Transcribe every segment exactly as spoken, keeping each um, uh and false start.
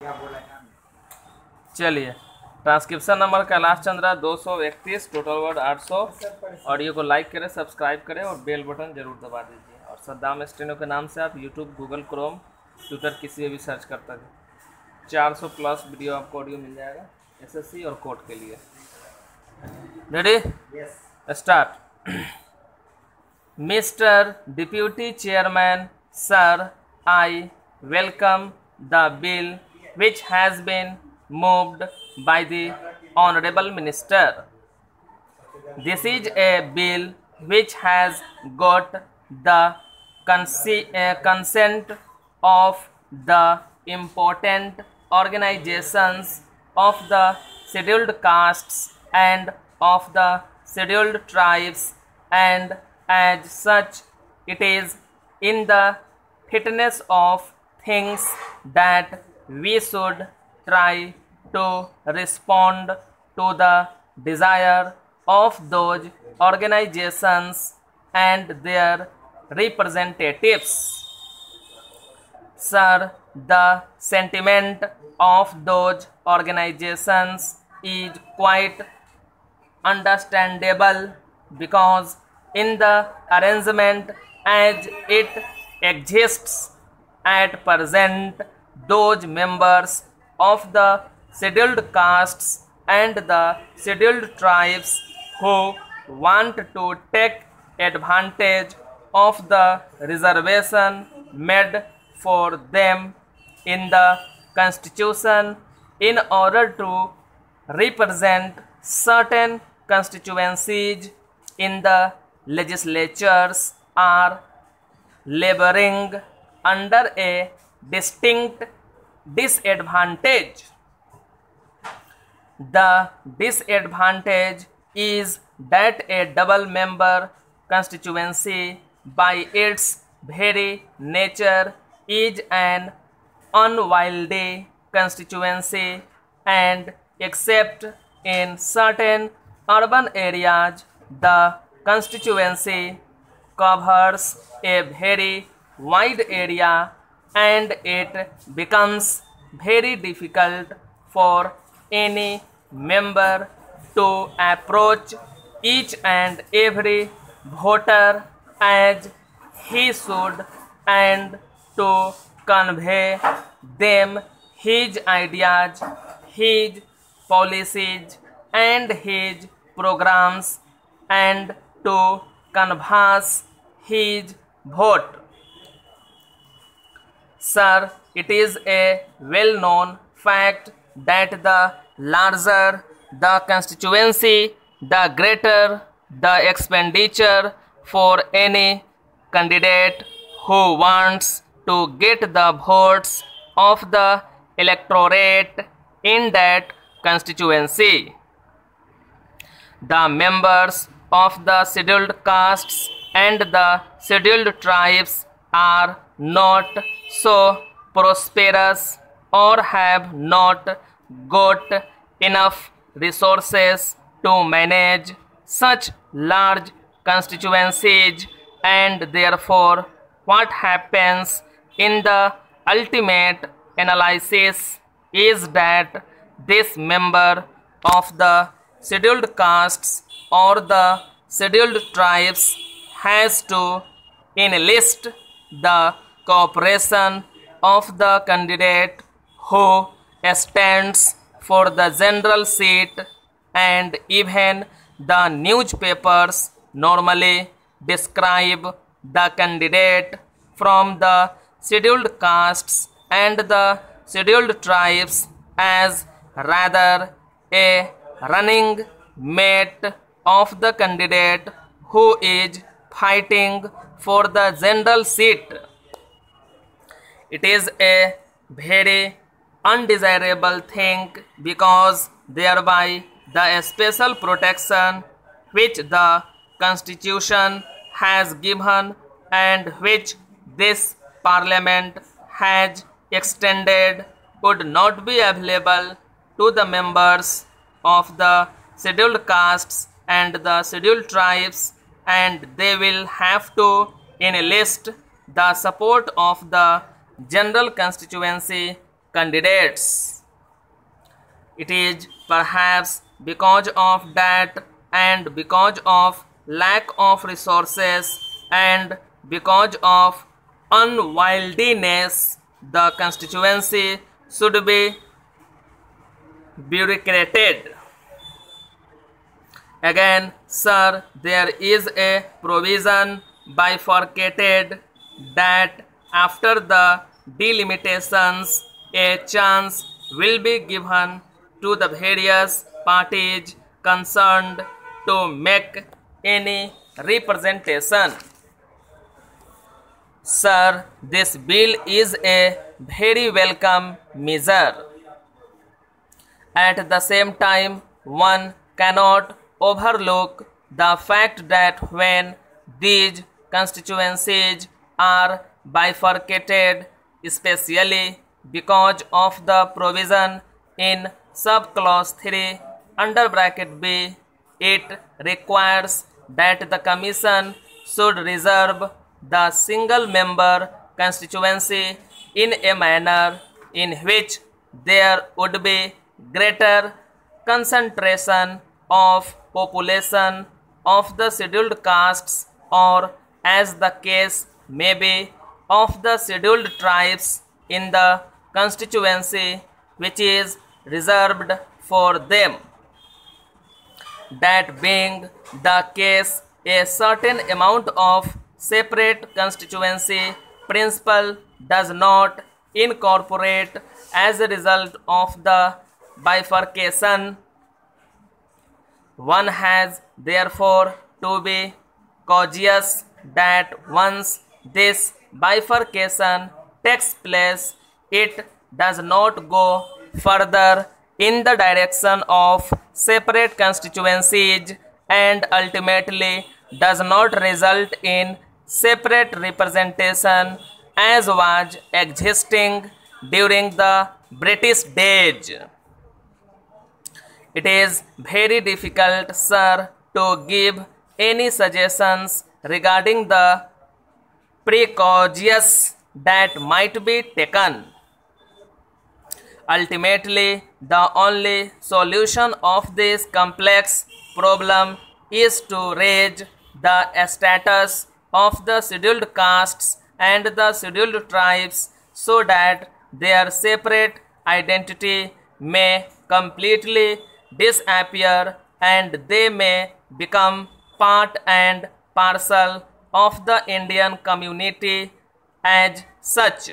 चलिए, transcription number Kailash Chandra दो सौ इकतीस, टोटल वर्ड आठ सौ। ऑडियो को लाइक करें, सब्सक्राइब करें और बेल बटन जरूर दबा दीजिए। और सद्दाम स्टेनो के नाम से आप यूट्यूब, गूगल क्रोम, ट्विटर किसी में भी सर्च कर सकते। चार सौ प्लस वीडियो आपको ऑडियो मिल जाएगा एसएससी और कोर्ट के लिए। Ready? Start. Mister deputy chairman sir, I welcome the bill which has been moved by the honorable minister. This is a bill which has got the consent of the important organizations of the scheduled castes and of the scheduled tribes, and as such it is in the fitness of things that we should try to respond to the desire of those organizations and their representatives. Sir, the sentiment of those organizations is quite understandable, because in the arrangement as it exists at present, those members of the scheduled castes and the scheduled tribes who want to take advantage of the reservation made for them in the Constitution in order to represent certain constituencies in the legislatures are laboring under a distinct disadvantage. The disadvantage is that a double member constituency by its very nature is an unwieldy constituency, and except in certain urban areas the constituency covers a very wide area, and it becomes very difficult for any member to approach each and every voter as he should, and to convey them his ideas, his policies and his programs, and to canvass his vote. Sir, it is a well-known fact that the larger the constituency, the greater the expenditure for any candidate who wants to get the votes of the electorate in that constituency. The members of the scheduled castes and the scheduled tribes are not so prosperous or have not got enough resources to manage such large constituencies, and therefore what happens in the ultimate analysis is that this member of the scheduled castes or the scheduled tribes has to enlist the cooperation of the candidate who stands for the general seat, and even the newspapers normally describe the candidate from the scheduled castes and the scheduled tribes as rather a running mate of the candidate who is fighting for the general seat. It is a very undesirable thing, because thereby the special protection which the Constitution has given and which this Parliament has extended would not be available to the members of the scheduled castes and the scheduled tribes, and they will have to enlist the support of the general constituency candidates. It is perhaps because of that and because of lack of resources and because of unwieldiness, the constituency should be bureaucrated. Again, sir, there is a provision bifurcated that after the delimitations, a chance will be given to the various parties concerned to make any representation. Sir, this bill is a very welcome measure. At the same time, one cannot overlook the fact that when these constituencies are bifurcated, especially because of the provision in subclause three under bracket B, it requires that the Commission should reserve the single member constituency in a manner in which there would be greater concentration of population of the scheduled castes, or as the case may be, of the scheduled tribes in the constituency which is reserved for them. That being the case, a certain amount of separate constituency principle does not incorporate as a result of the bifurcation. One has therefore to be cautious that once this bifurcation takes place, it does not go further in the direction of separate constituencies and ultimately does not result in separate representation as was existing during the British days. It is very difficult, sir, to give any suggestions regarding the precautions that might be taken. Ultimately, the only solution of this complex problem is to raise the status of the scheduled castes and the scheduled tribes so that their separate identity may completely disappear and they may become part and parcel of the Indian community as such.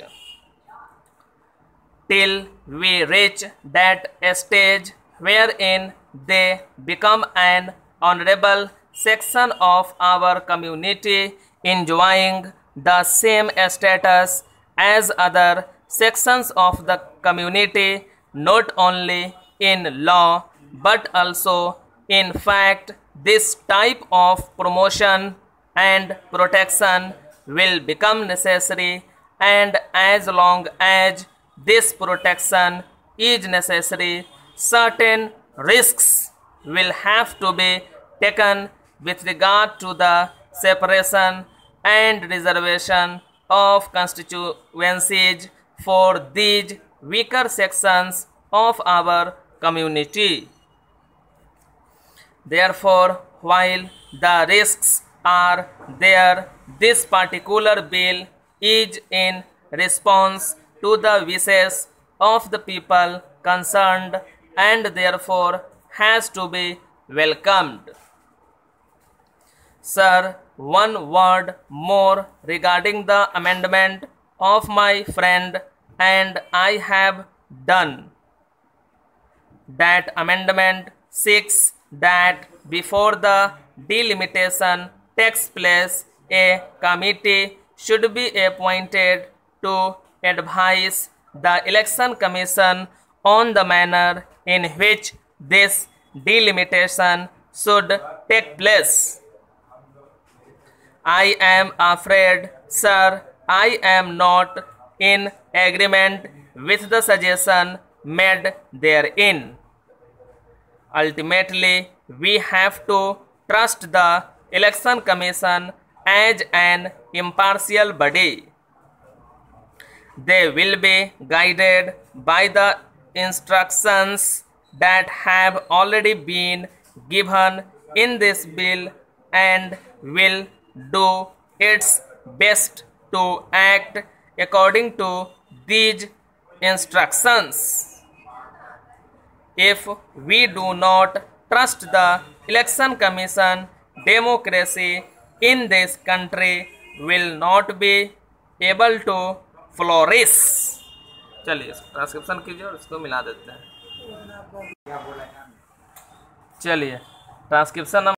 Till we reach that stage wherein they become an honorable section of our community enjoying the same status as other sections of the community, not only in law but also in fact, this type of promotion and protection will become necessary, and as long as this protection is necessary, certain risks will have to be taken with regard to the separation and reservation of constituencies for these weaker sections of our community. Therefore, while the risks are there, this particular bill is in response to the wishes of the people concerned and therefore has to be welcomed. Sir, one word more regarding the amendment of my friend, and I have done. That amendment seeks that before the delimitation takes place, a committee should be appointed to advise the Election Commission on the manner in which this delimitation should take place. I am afraid, sir, I am not in agreement with the suggestion made therein. Ultimately, we have to trust the Election Commission as an impartial body. They will be guided by the instructions that have already been given in this bill and will do its best to act according to these instructions. If we do not trust the election commission, democracy in this country will not be able to flourish. चलिए transcription कीजिए और इसको मिला देते हैं। चलिए transcription